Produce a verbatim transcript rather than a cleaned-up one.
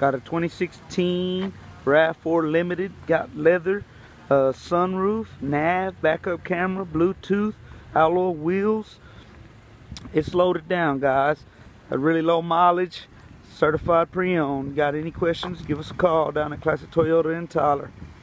Got a twenty sixteen RAV four Limited. Got leather, uh, sunroof, nav, backup camera, Bluetooth, alloy wheels. It's loaded down, guys. A really low mileage, certified pre-owned. Got any questions, give us a call down at Classic Toyota in Tyler.